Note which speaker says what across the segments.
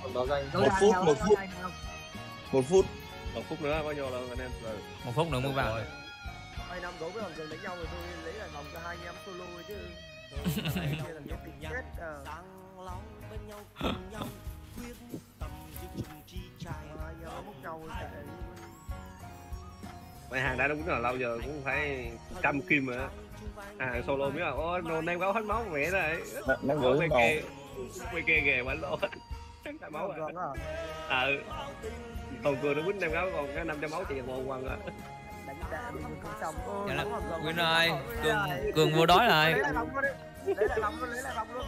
Speaker 1: báo danh.
Speaker 2: 1 phút.
Speaker 3: 1 phút nữa bao nhiêu là anh em?
Speaker 4: 1 phút nữa mới vào.
Speaker 5: 2 năm đối với Hoàng Cường đánh nhau rồi tôi lấy lại vòng cho hai anh em solo chứ.
Speaker 3: Mấy hàng đã đúng là lâu giờ cũng phải trăm kim rồi á. Hàng solo biết là ô nem gấu hết máu mẹ này.
Speaker 2: Nó gửi vào.
Speaker 3: Quay kia kìa bánh lô. Hết máu rồi. Còn cười nó quýnh nem gấu còn cái 500 máu chạy một quăng á.
Speaker 4: Quyên ơi, Cường vô đói rồi.
Speaker 5: Lấy lại vòng luôn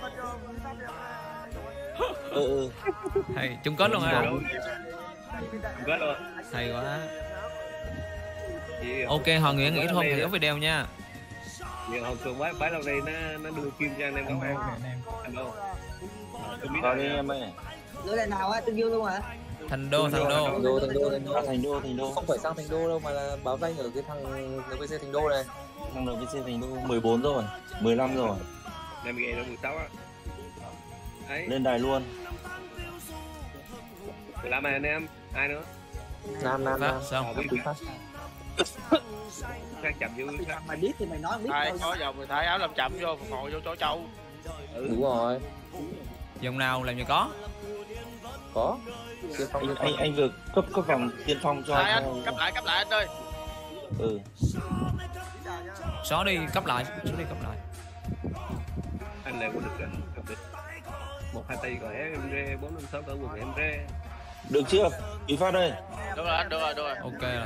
Speaker 4: Hay chung kết luôn hả?
Speaker 3: Chung kết luôn.
Speaker 4: Hay quá. Ok, Hoàng Nguyễn nghĩ thôi thì có video nha.
Speaker 3: Nhiều Hoàng Cường bái lâu đây nó đưa kim cho anh em nấu ăn. Anh đâu?
Speaker 2: Vào đi em ơi.
Speaker 1: Lưới lại nào á, Tương Dương luôn hả?
Speaker 4: Thành đô.
Speaker 2: Thành đô. Không phải sang Thành đô đâu mà là báo danh ở cái thằng NPC Thành đô này. Thằng NPC Thành đô 14 rồi, 15 rồi.
Speaker 3: Em ghé nó 16 á. Đấy.
Speaker 2: Lên đài luôn.
Speaker 3: 15 anh em, ai nữa?
Speaker 2: Nam.
Speaker 4: Xong.
Speaker 3: Khác chậm dữ.
Speaker 1: Mày biết thì mày nói biết.
Speaker 6: Ai có dòng người thay áo làm chậm vô phục hồi vô chỗ trâu.
Speaker 2: Đúng rồi.
Speaker 4: Dòng nào làm gì có?
Speaker 2: Có. Anh vừa cấp vòng tiên phong cho.
Speaker 6: Hai anh cấp lại anh ơi.
Speaker 4: Xóa đi cấp lại.
Speaker 3: Anh này cũng được. 1-2 tay gọi em rê 4-5-6 cỡ quần em rê.
Speaker 2: Được chưa? Ý phát đây.
Speaker 6: Được rồi anh, được rồi.
Speaker 4: Ok rồi.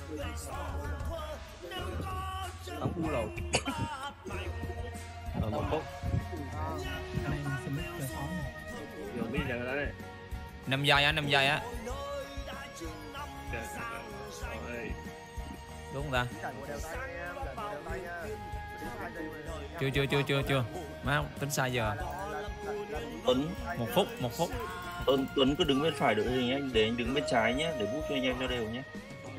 Speaker 3: Không cú lầu. 1 phút. Giờ biết giờ đó này.
Speaker 4: 5 giây á. Đúng không ta? Chưa. Má tính sai giờ.
Speaker 2: Tuấn
Speaker 4: 1 phút.
Speaker 2: Tuấn cứ đứng bên phải đội hình anh, để anh đứng bên trái nhé, để bút cho anh em cho đều nhé.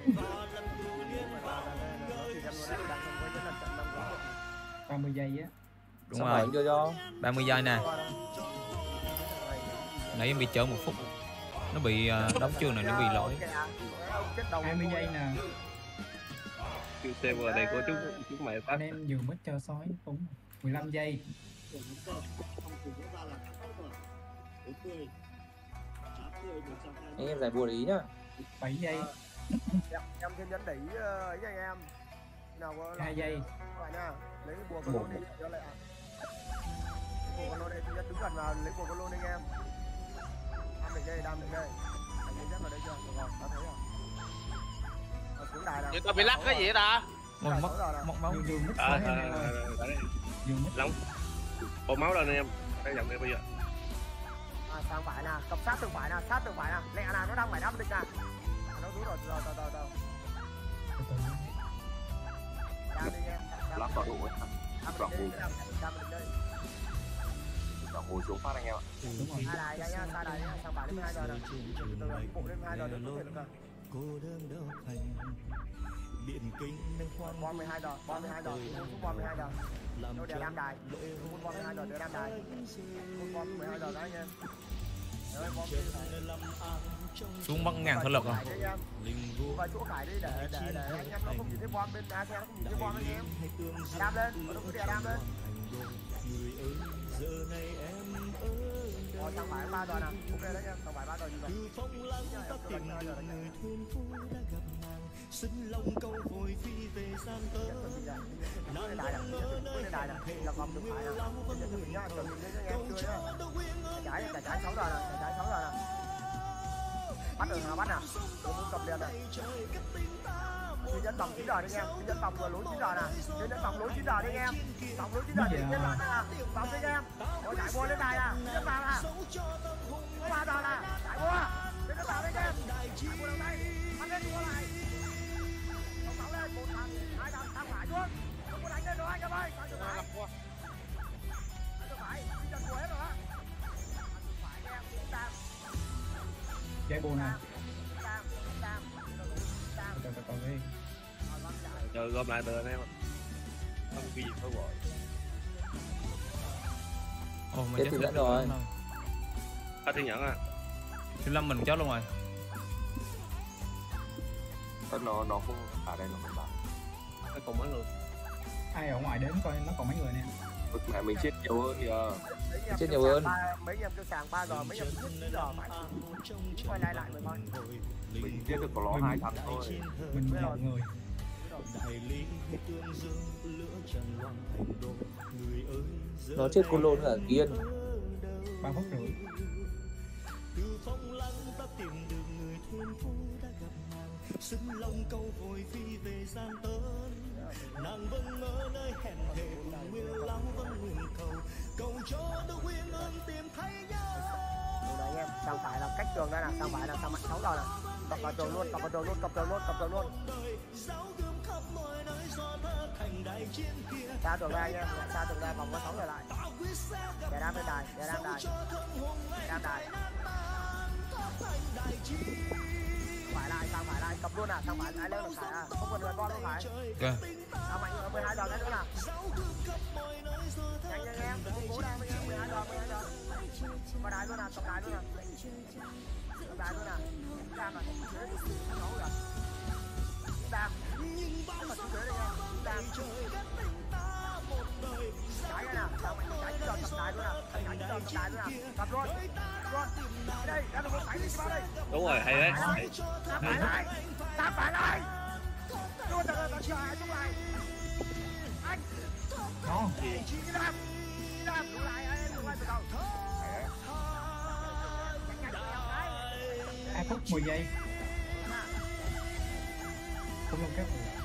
Speaker 1: 30 giây á.
Speaker 4: Đúng rồi.
Speaker 2: Anh cho
Speaker 4: 30 giây nè. Nãy em bị chở 1 phút. Nó bị đóng trường này nó bị lỗi.
Speaker 1: 20 giây nè.
Speaker 3: Kêu xe vào đây của chú mày phát.
Speaker 1: Nên vừa mất cho sói đúng 15 giây.
Speaker 2: Anh em giải bùa ý nhá.
Speaker 1: 7 giây.
Speaker 5: Em thiên nhấn đẩy ấy anh em. Nào có
Speaker 1: 2 giây.
Speaker 5: phải nha. Lấy cái bùa con lôn đi cho lại. Bùa con lôn đây thiên nhấn đứng gần vào lấy bùa con lôn anh em. Đam được đây. Anh thấy rất vào đây chưa? Được rồi, ta thấy rồi. Xuống đài nào.
Speaker 6: Vậy tao bị lắc cái gì ta?
Speaker 4: Mất máu.
Speaker 3: Lóng. Bộ máu lên em. Đây dòng đây bây giờ.
Speaker 5: Sang phải nè, cặp sát tường phải nè, sát tường phải nè. Lẹ nào nó đang phải đâm địch nè. Nó rút rồi, từ. Đam đi em.
Speaker 2: Lắc vào đủ ấy. Đảo ngồi xuống phát anh em ạ.
Speaker 1: Đúng rồi.
Speaker 5: Hai đài nha, sang đài nha, sang phải đến 12 giờ nè. Từ từ bộ lên 2 giờ được có thể được rồi. Bom 12 giờ, xuống bom 12 giờ. Nó đè đam đài. Xuống bom 12 giờ đè đam đài. Xuống bom 12 giờ đấy nha. Đấy, bom
Speaker 4: Xuống băng ngàn thôi lực rồi.
Speaker 5: Vào chỗ Khải đi để anh em nó không nhìn thấy bom bên AT, nó không nhìn thấy bom anh em. Đam lên, nó cứ đè đam lên. Sang phải 3 giờ nè, ok đấy nha, sang phải 3 giờ gì rồi. Là vòng được phải nè, trái 6 giờ nè, bắt được bắt nè, tôi muốn cầm liền này. Tôi dẫn vòng 9 giờ đi anh em, tôi dẫn vòng vừa lối 9 giờ nè, tôi dẫn vòng lối 9 giờ đi anh em, vòng lối 9 giờ đi lên lại nè, vòng đi anh em, rồi chạy bua lên này nè, dẫn vào nè, có 3 giờ nè, chạy bua, lên nó vào đi anh em, chạy bua đầu tay, bắt lên bua lại, vòng lên 1 thằng, 2 thằng, thằng phải xuống, không có đánh lên nữa anh em ơi, thằng phải, đi chân cuối hết rồi á, phải anh em, chúng ta,
Speaker 1: Chạy bùa nè. Đi.
Speaker 3: Rồi gom lại từ anh em ạ. Không cái gì phải gọi.
Speaker 4: Ồ mày chắc
Speaker 2: rồi.
Speaker 3: Phát tin nhẫn à.
Speaker 4: Thiếu lâm mình chết luôn rồi.
Speaker 2: Nó không ở đây, nó không bảo.
Speaker 3: Nó còn mấy người.
Speaker 1: Ai ở ngoài đến coi nó còn mấy người nè.
Speaker 2: Mẹ mình chết nhiều hơn kìa.
Speaker 5: Chết nhiều hơn. Mấy anh em kêu sàng 3 giờ, mấy anh em 9 giờ phải quay lại rồi coi.
Speaker 2: Mình giết được có nó 2 thằng thôi.
Speaker 1: Mình một người.
Speaker 2: Nó chết con lôn là Kiên.
Speaker 1: 3 phút rưỡi.
Speaker 5: Anh em, sang phải là cách tường đây nè, sang phải là sang mặt 6 giờ nè. Cặp vào tường luôn, cặp vào tường luôn, cặp tường luôn, cặp tường luôn. Xa tường ra anh em, xa tường ra vòng qua 6 giờ lại. Để đam lên đài, để đam đài. Đam đài. Sang phải lại, cặp luôn à, sang phải lại lên được phải à, không cần người con không phải.
Speaker 4: Ok.
Speaker 5: Sang mạnh ở 12 giờ nữa nè. Nhanh nhanh em, cố đang 12 giờ. Qua đài luôn nè, tập đài luôn nè. Tập đài luôn nè. Đam rồi, nấu rồi. Đam. Mà chú thế đây nha. Đam. Trái nè, sang mạnh trái giờ tập đài luôn nè. Trái giờ tập đài luôn nè. Tập luôn. Luôn. Đây, ra được một phải đi vào đây.
Speaker 3: Đúng rồi, hay đấy.
Speaker 5: Tạm phải lại. Luôn từ từ chờ ai xuống lại. Anh.
Speaker 1: Đó.
Speaker 5: Đi làm đủ lại anh em từ đầu.
Speaker 1: 2 phút 10 giây. Không làm kép.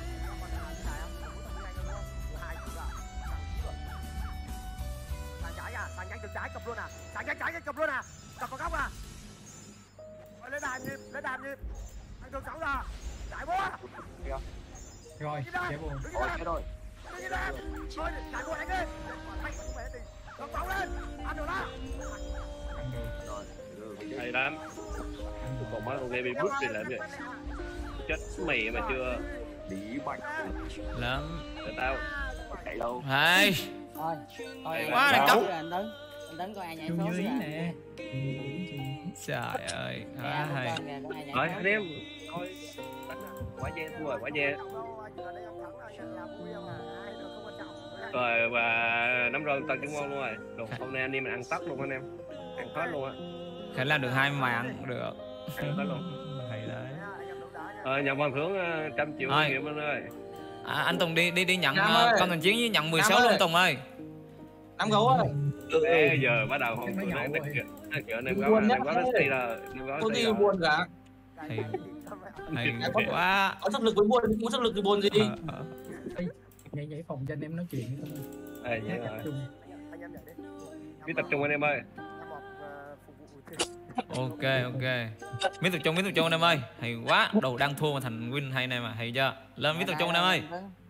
Speaker 1: Sàn trái từ trái cặp luôn à. Sàn trái cặp luôn à. Cặp vào góc à. Rồi lên đàm nhịp. Anh thường 6 giờ. Chạy búa. Rồi, chạy bù.
Speaker 2: Chết rồi.
Speaker 5: Thôi, chạy búa đánh đi. Mày không về thì cặp vào lên. Ăn được đó.
Speaker 1: Ăn được.
Speaker 3: Hay lắm. Còn mấy con game bị bút thì làm gì? Chết mày mà chưa.
Speaker 2: Lý Bạch.
Speaker 4: Lắm.
Speaker 3: Để tao.
Speaker 2: Chạy đâu?
Speaker 4: Hay.
Speaker 7: Thôi
Speaker 4: Quá đẳng cấp.
Speaker 7: anh Tấn coi ai nhảy
Speaker 1: Chu
Speaker 7: số
Speaker 1: Duy
Speaker 7: xíu
Speaker 1: nè.
Speaker 4: Trời ơi. Quá hay.
Speaker 3: Thôi anh em. Thôi. Quả dê thua rồi, quả dê. Rồi và nắm rồi tao chung ngon luôn rồi. Đồ hôm nay anh em mình ăn tất luôn anh em. Ăn hết luôn á.
Speaker 4: Khải làm được 2 mạng cũng được.
Speaker 3: Ăn hết luôn.
Speaker 4: Hay đấy.
Speaker 3: Nhận phần thưởng 100 triệu kinh nghiệm anh ơi.
Speaker 4: Anh Tùng đi nhận con thần chiến với nhận 16
Speaker 2: Nam
Speaker 4: luôn
Speaker 2: ơi.
Speaker 4: Tùng ơi.
Speaker 2: Năm gấu ơi.
Speaker 3: Ê, giờ bắt đầu hồn tụi nó chợ nem gói nó xì rồi.
Speaker 2: Tôi đi buồn cả.
Speaker 4: Hay quá.
Speaker 2: Có sức lực với buồn, không có sức lực với buồn gì.
Speaker 1: Nhảy phòng cho anh em nói chuyện thôi.
Speaker 3: Ê, vậy
Speaker 1: Tập
Speaker 3: rồi.
Speaker 1: trung.
Speaker 3: Biết tập trung anh em ơi.
Speaker 4: Ok. Biết tập trung anh em ơi. Hay quá. Đồ đang thua mà thành win hay này mà. Hay chưa? Lên biết tập trung anh em ơi.